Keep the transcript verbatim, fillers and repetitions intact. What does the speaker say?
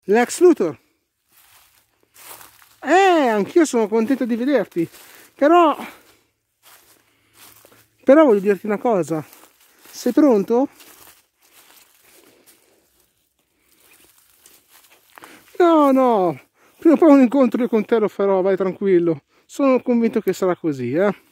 Lex Luthor. Eh, anch'io sono contento di vederti. Però... Però voglio dirti una cosa. Sei pronto? No, no. Prima o poi un incontro io con te lo farò, vai tranquillo. Sono convinto che sarà così, eh.